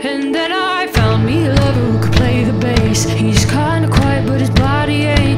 And then I found me a lover who could play the bass. He's kinda quiet but his body ain't